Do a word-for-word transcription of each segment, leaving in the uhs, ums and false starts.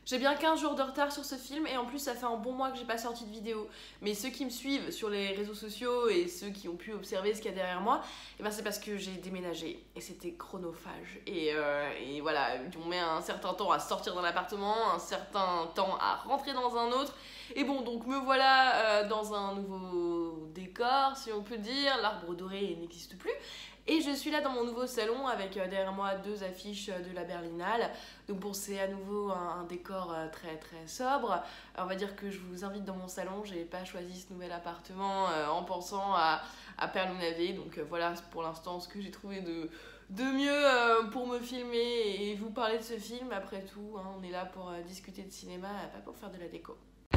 J'ai bien quinze jours de retard sur ce film et en plus ça fait un bon mois que j'ai pas sorti de vidéo. Mais ceux qui me suivent sur les réseaux sociaux et ceux qui ont pu observer ce qu'il y a derrière moi, eh ben c'est parce que j'ai déménagé et c'était chronophage. Et, euh, et voilà, on met un certain temps à sortir d'un appartement, un certain temps à rentrer dans un autre. Et bon, donc me voilà euh, dans un nouveau décor, si on peut dire. L'arbre doré n'existe plus. Et je suis là dans mon nouveau salon avec euh, derrière moi deux affiches de la Berlinale. Donc bon, c'est à nouveau un, un décor euh, très très sobre. Alors, on va dire que je vous invite dans mon salon. J'ai pas choisi ce nouvel appartement euh, en pensant à, à Perle-Navet. Donc euh, voilà pour l'instant ce que j'ai trouvé de, de mieux euh, pour me filmer et vous parler de ce film. Après tout, hein, on est là pour euh, discuter de cinéma, pas pour faire de la déco.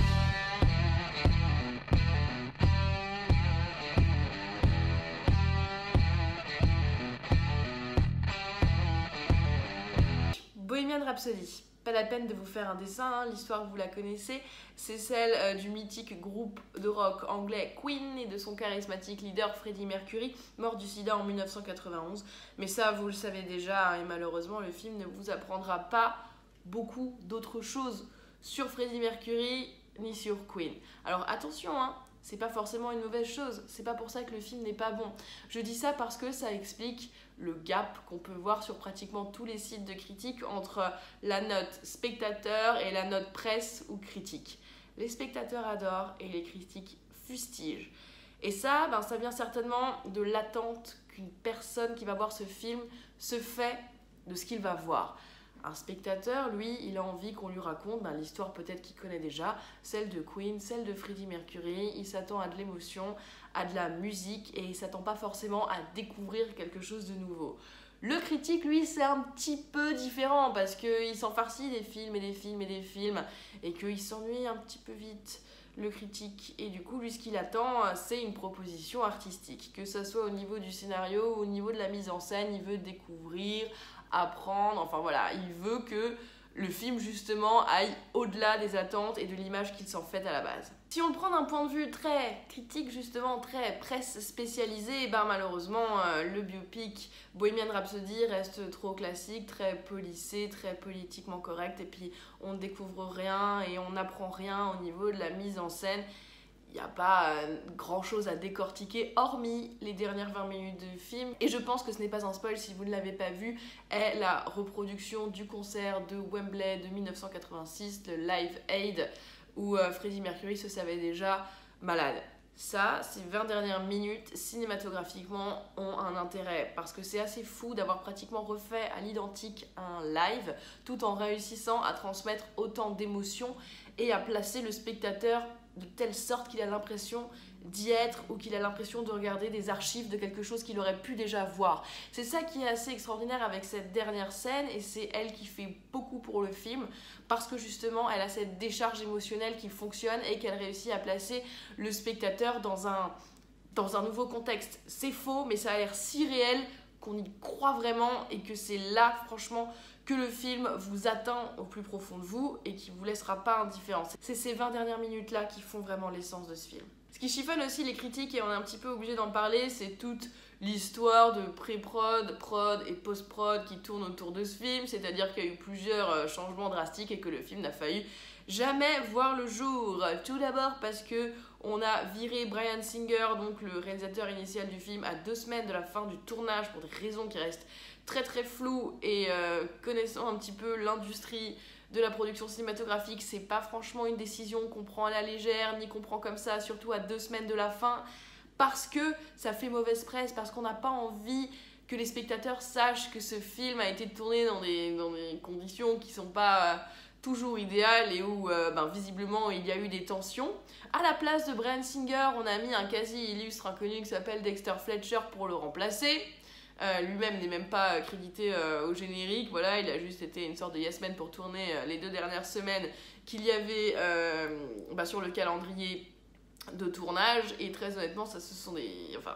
Bohemian Rhapsody. Pas la peine de vous faire un dessin, hein, l'histoire vous la connaissez, c'est celle euh, du mythique groupe de rock anglais Queen et de son charismatique leader Freddie Mercury, mort du sida en mille neuf cent quatre-vingt-onze. Mais ça vous le savez déjà, hein, et malheureusement le film ne vous apprendra pas beaucoup d'autres choses sur Freddie Mercury ni sur Queen. Alors attention, hein, c'est pas forcément une mauvaise chose, c'est pas pour ça que le film n'est pas bon. Je dis ça parce que ça explique le gap qu'on peut voir sur pratiquement tous les sites de critique entre la note spectateur et la note presse ou critique. Les spectateurs adorent et les critiques fustigent. Et ça, ben, ça vient certainement de l'attente qu'une personne qui va voir ce film se fait de ce qu'il va voir. Un spectateur, lui, il a envie qu'on lui raconte ben, l'histoire peut-être qu'il connaît déjà, celle de Queen, celle de Freddie Mercury. Il s'attend à de l'émotion, à de la musique et il s'attend pas forcément à découvrir quelque chose de nouveau. Le critique, lui, c'est un petit peu différent parce qu'il s'en farcit des films et des films et des films et qu'il s'ennuie un petit peu vite, le critique. Et du coup, lui, ce qu'il attend, c'est une proposition artistique. Que ce soit au niveau du scénario ou au niveau de la mise en scène, il veut découvrir, apprendre, enfin voilà, il veut que le film justement aille au-delà des attentes et de l'image qu'il s'en fait à la base. Si on le prend d'un point de vue très critique, justement très presse spécialisée, ben malheureusement euh, le biopic Bohemian Rhapsody reste trop classique, très policé, très politiquement correct et puis on ne découvre rien et on n'apprend rien au niveau de la mise en scène. Il n'y a pas euh, grand chose à décortiquer hormis les dernières vingt minutes de film. Et je pense que ce n'est pas un spoil si vous ne l'avez pas vu, est la reproduction du concert de Wembley de mille neuf cent quatre-vingt-six, le Live Aid, où euh, Freddie Mercury se savait déjà malade. Ça, ces vingt dernières minutes, cinématographiquement, ont un intérêt parce que c'est assez fou d'avoir pratiquement refait à l'identique un live tout en réussissant à transmettre autant d'émotions et à placer le spectateur de telle sorte qu'il a l'impression d'y être ou qu'il a l'impression de regarder des archives de quelque chose qu'il aurait pu déjà voir. C'est ça qui est assez extraordinaire avec cette dernière scène et c'est elle qui fait beaucoup pour le film parce que justement elle a cette décharge émotionnelle qui fonctionne et qu'elle réussit à placer le spectateur dans un, dans un nouveau contexte. C'est faux mais ça a l'air si réel qu'on y croit vraiment et que c'est là franchement que le film vous atteint au plus profond de vous et qui vous laissera pas indifférent. C'est ces vingt dernières minutes là qui font vraiment l'essence de ce film. Ce qui chiffonne aussi les critiques, et on est un petit peu obligé d'en parler, c'est toute l'histoire de pré-prod, prod et post-prod qui tourne autour de ce film, c'est-à-dire qu'il y a eu plusieurs changements drastiques et que le film n'a failli jamais voir le jour. Tout d'abord parce que on a viré Bryan Singer, donc le réalisateur initial du film, à deux semaines de la fin du tournage pour des raisons qui restent très très floues et euh, connaissant un petit peu l'industrie de la production cinématographique, c'est pas franchement une décision qu'on prend à la légère, ni qu'on prend comme ça, surtout à deux semaines de la fin, parce que ça fait mauvaise presse, parce qu'on n'a pas envie que les spectateurs sachent que ce film a été tourné dans des, dans des conditions qui sont pas euh, toujours idéales et où euh, ben, visiblement il y a eu des tensions. À la place de Bryan Singer, on a mis un quasi-illustre inconnu qui s'appelle Dexter Fletcher pour le remplacer. Euh, lui-même n'est même pas crédité euh, au générique, voilà, il a juste été une sorte de yes man pour tourner euh, les deux dernières semaines qu'il y avait euh, bah, sur le calendrier de tournage, et très honnêtement, ça ce sont des... Enfin,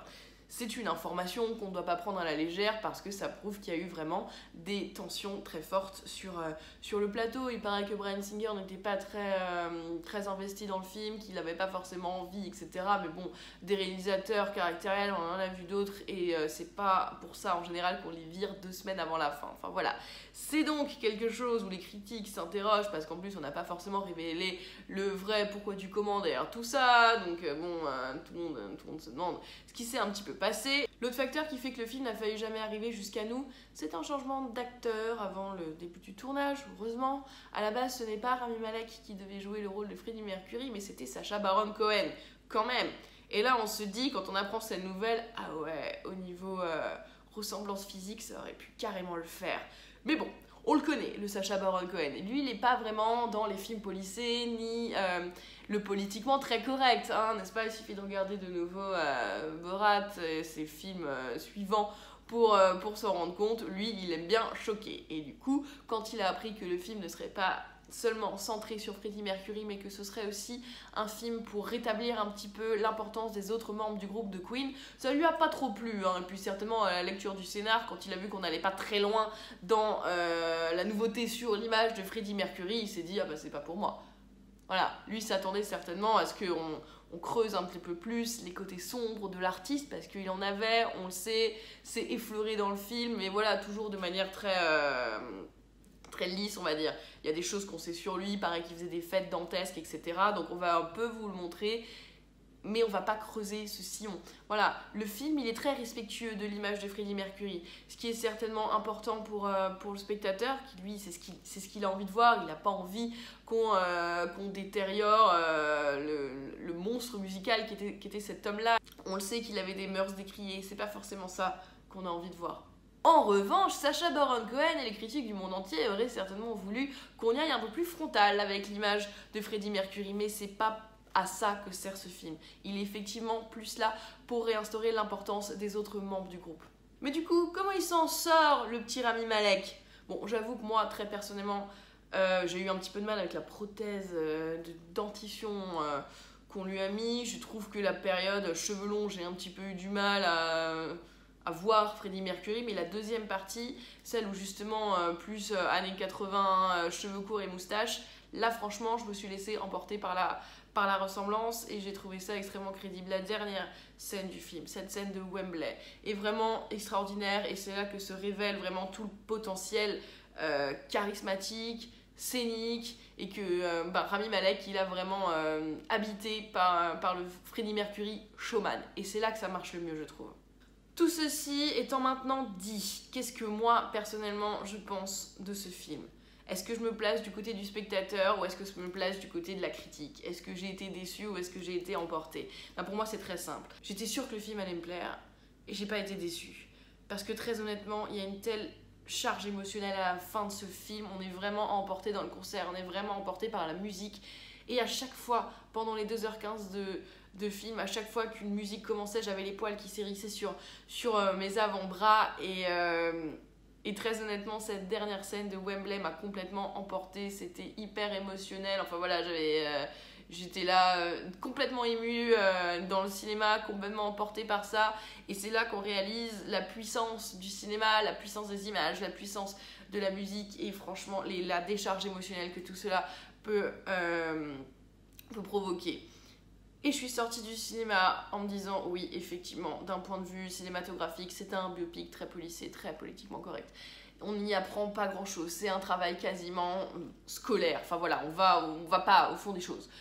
c'est une information qu'on ne doit pas prendre à la légère parce que ça prouve qu'il y a eu vraiment des tensions très fortes sur, euh, sur le plateau. Il paraît que Bryan Singer n'était pas très, euh, très investi dans le film, qu'il n'avait pas forcément envie, et cetera. Mais bon, des réalisateurs caractériels, on en a vu d'autres et euh, c'est pas pour ça en général qu'on les vire deux semaines avant la fin. Enfin voilà. C'est donc quelque chose où les critiques s'interrogent parce qu'en plus on n'a pas forcément révélé le vrai pourquoi du comment derrière tout ça. Donc euh, bon, euh, tout, le monde, euh, tout le monde se demande ce qui s'est un petit peu passé. L'autre facteur qui fait que le film n'a failli jamais arriver jusqu'à nous, c'est un changement d'acteur avant le début du tournage, heureusement. À la base, ce n'est pas Rami Malek qui devait jouer le rôle de Freddie Mercury, mais c'était Sacha Baron Cohen, quand même. Et là, on se dit, quand on apprend cette nouvelle, ah ouais, au niveau euh, ressemblance physique, ça aurait pu carrément le faire. Mais bon, on le connaît, le Sacha Baron Cohen. Lui, il n'est pas vraiment dans les films policiers, ni euh, le politiquement très correct, hein, n'est-ce pas? Il suffit de regarder de nouveau euh, Borat et ses films euh, suivants pour, euh, pour s'en rendre compte. Lui, il aime bien choquer. Et du coup, quand il a appris que le film ne serait pas seulement centré sur Freddie Mercury, mais que ce serait aussi un film pour rétablir un petit peu l'importance des autres membres du groupe de Queen, ça lui a pas trop plu, hein. Et puis certainement à la lecture du scénar, quand il a vu qu'on n'allait pas très loin dans euh, la nouveauté sur l'image de Freddie Mercury, il s'est dit ah bah c'est pas pour moi. Voilà, lui s'attendait certainement à ce qu'on on creuse un petit peu plus les côtés sombres de l'artiste, parce qu'il en avait, on le sait, c'est effleuré dans le film, mais voilà, toujours de manière très... Euh, très lisse, on va dire. Il y a des choses qu'on sait sur lui, il paraît qu'il faisait des fêtes dantesques, et cetera. Donc on va un peu vous le montrer, mais on va pas creuser ce sillon. Voilà, le film, il est très respectueux de l'image de Freddie Mercury, ce qui est certainement important pour, euh, pour le spectateur, qui lui, c'est ce qu'il c'est ce qu'il a envie de voir. Il n'a pas envie qu'on euh, qu'on détériore euh, le, le monstre musical qui était, qui était cet homme-là. On le sait qu'il avait des mœurs décriées, c'est pas forcément ça qu'on a envie de voir. En revanche, Sacha Baron Cohen et les critiques du monde entier auraient certainement voulu qu'on y aille un peu plus frontal avec l'image de Freddie Mercury, mais c'est pas à ça que sert ce film. Il est effectivement plus là pour réinstaurer l'importance des autres membres du groupe. Mais du coup, comment il s'en sort, le petit Rami Malek? Bon, j'avoue que moi, très personnellement, euh, j'ai eu un petit peu de mal avec la prothèse euh, de dentition euh, qu'on lui a mis. Je trouve que la période cheveux longs, j'ai un petit peu eu du mal à... à voir Freddie Mercury, mais la deuxième partie, celle où justement euh, plus euh, années quatre-vingts, euh, cheveux courts et moustaches, là franchement je me suis laissée emporter par la, par la ressemblance et j'ai trouvé ça extrêmement crédible. La dernière scène du film, cette scène de Wembley, est vraiment extraordinaire et c'est là que se révèle vraiment tout le potentiel euh, charismatique, scénique, et que euh, bah, Rami Malek il a vraiment euh, habité par, par le Freddie Mercury showman, et c'est là que ça marche le mieux, je trouve. Tout ceci étant maintenant dit, qu'est-ce que moi, personnellement, je pense de ce film? Est-ce que je me place du côté du spectateur ou est-ce que je me place du côté de la critique? Est-ce que j'ai été déçue ou est-ce que j'ai été emportée? Ben pour moi, c'est très simple. J'étais sûre que le film allait me plaire et j'ai pas été déçue. Parce que très honnêtement, il y a une telle charge émotionnelle à la fin de ce film. On est vraiment emporté dans le concert, on est vraiment emporté par la musique. Et à chaque fois, pendant les deux heures quinze de... de film, à chaque fois qu'une musique commençait, j'avais les poils qui s'hérissaient sur, sur euh, mes avant-bras et, euh, et très honnêtement, cette dernière scène de Wembley m'a complètement emportée, c'était hyper émotionnel, enfin voilà, j'avais, euh, j'étais là euh, complètement émue euh, dans le cinéma, complètement emportée par ça, et c'est là qu'on réalise la puissance du cinéma, la puissance des images, la puissance de la musique et franchement les, la décharge émotionnelle que tout cela peut, euh, peut provoquer. Et je suis sortie du cinéma en me disant, oui, effectivement, d'un point de vue cinématographique, c'est un biopic très policé, très politiquement correct. On n'y apprend pas grand-chose, c'est un travail quasiment scolaire. Enfin voilà, on va, on va pas au fond des choses.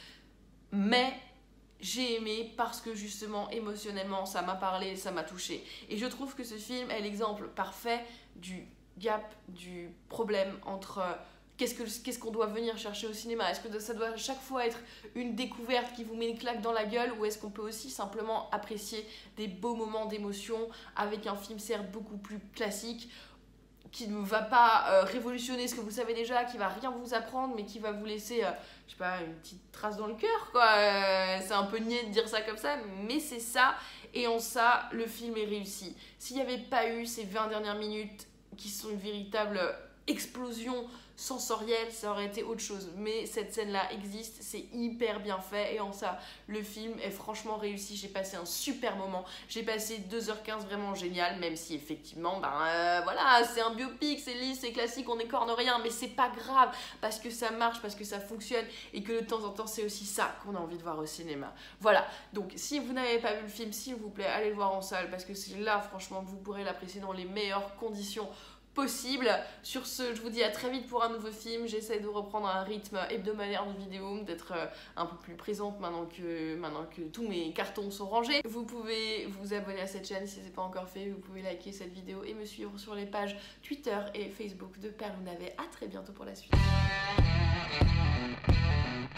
Mais j'ai aimé parce que justement, émotionnellement, ça m'a parlé, ça m'a touché. Et je trouve que ce film est l'exemple parfait du gap, du problème entre... Qu'est-ce que, qu'est-ce qu'on doit venir chercher au cinéma? Est-ce que ça doit à chaque fois être une découverte qui vous met une claque dans la gueule, ou est-ce qu'on peut aussi simplement apprécier des beaux moments d'émotion avec un film certes beaucoup plus classique, qui ne va pas euh, révolutionner ce que vous savez déjà, qui va rien vous apprendre, mais qui va vous laisser, euh, je sais pas, une petite trace dans le cœur, quoi. Euh, c'est un peu niais de dire ça comme ça, mais c'est ça, et en ça, le film est réussi. S'il n'y avait pas eu ces vingt dernières minutes qui sont une véritable explosion sensoriel, ça aurait été autre chose. Mais cette scène-là existe, c'est hyper bien fait et en ça, le film est franchement réussi. J'ai passé un super moment. J'ai passé deux heures quinze vraiment génial, même si effectivement, ben euh, voilà, c'est un biopic, c'est lisse, c'est classique, on écorne rien, mais c'est pas grave parce que ça marche, parce que ça fonctionne et que de temps en temps, c'est aussi ça qu'on a envie de voir au cinéma. Voilà, donc si vous n'avez pas vu le film, s'il vous plaît, allez le voir en salle parce que c'est là, franchement, que vous pourrez l'apprécier dans les meilleures conditions possible. Sur ce, je vous dis à très vite pour un nouveau film. J'essaie de reprendre un rythme hebdomadaire de vidéos, d'être un peu plus présente maintenant que, maintenant que tous mes cartons sont rangés. Vous pouvez vous abonner à cette chaîne si ce n'est pas encore fait. Vous pouvez liker cette vidéo et me suivre sur les pages Twitter et Facebook de Perle ou Navet. À très bientôt pour la suite.